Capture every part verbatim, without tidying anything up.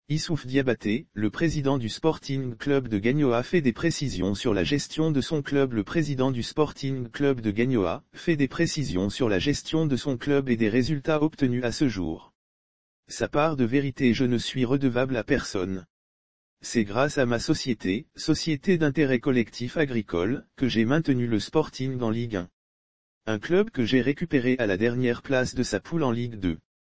Issouf Diabaté, le président du Sporting Club de Gagnoa fait des précisions sur la gestion de son club. Le président du Sporting Club de Gagnoa fait des précisions sur la gestion de son club et des résultats obtenus à ce jour. Sa part de vérité: je ne suis redevable à personne. C'est grâce à ma société, société d'intérêt collectif agricole, que j'ai maintenu le Sporting en Ligue un. Un club que j'ai récupéré à la dernière place de sa poule en Ligue deux.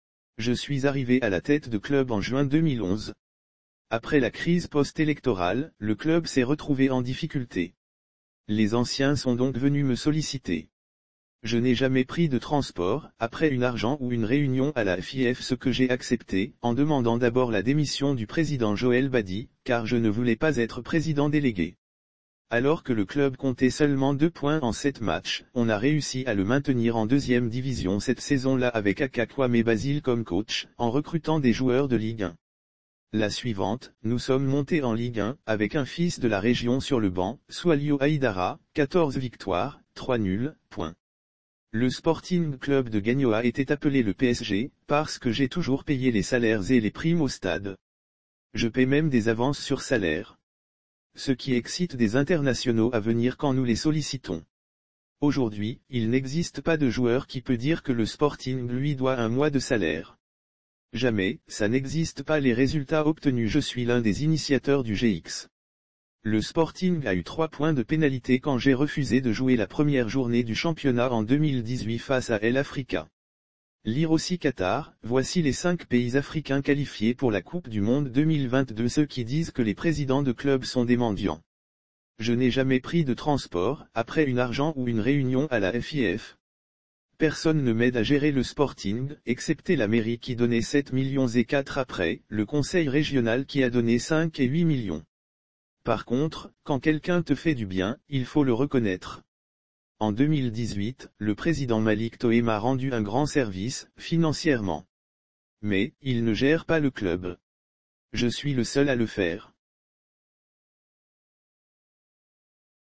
Je suis arrivé à la tête de club en juin deux mille onze. Après la crise post-électorale, le club s'est retrouvé en difficulté. Les anciens sont donc venus me solliciter. Je n'ai jamais pris de transport, après une argent ou une réunion à la F I F, ce que j'ai accepté, en demandant d'abord la démission du président Joël Badi, car je ne voulais pas être président délégué. Alors que le club comptait seulement deux points en sept matchs, on a réussi à le maintenir en deuxième division cette saison-là avec Aka Kwame Basile comme coach, en recrutant des joueurs de Ligue un. La suivante, nous sommes montés en Ligue un, avec un fils de la région sur le banc, Swalio Haïdara, quatorze victoires, trois nuls, points. Le Sporting Club de Gagnoa était appelé le P S G, parce que j'ai toujours payé les salaires et les primes au stade. Je paie même des avances sur salaire. Ce qui excite des internationaux à venir quand nous les sollicitons. Aujourd'hui, il n'existe pas de joueur qui peut dire que le Sporting lui doit un mois de salaire. Jamais, ça n'existe pas. Les résultats obtenus: je suis l'un des initiateurs du G X. Le Sporting a eu trois points de pénalité quand j'ai refusé de jouer la première journée du championnat en deux mille dix-huit face à El Africa. Lire aussi Qatar, voici les cinq pays africains qualifiés pour la Coupe du Monde deux mille vingt-deux. Ceux qui disent que les présidents de clubs sont des mendiants. Je n'ai jamais pris de transport, après une argent ou une réunion à la F I F. Personne ne m'aide à gérer le Sporting, excepté la mairie qui donnait sept millions et quatre après, le conseil régional qui a donné cinq et huit millions. Par contre, quand quelqu'un te fait du bien, il faut le reconnaître. En deux mille dix-huit, le président Malik Toé m'a rendu un grand service, financièrement. Mais, il ne gère pas le club. Je suis le seul à le faire.